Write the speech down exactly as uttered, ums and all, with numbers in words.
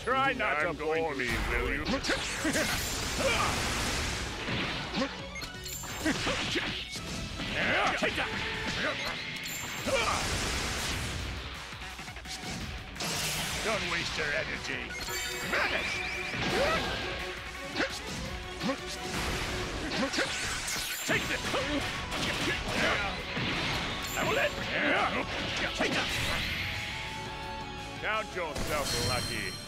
Try not I'm to bore me, will you? Take that! Don't waste your energy. Vanish! Take this! Level it! Take that! Count yourself lucky.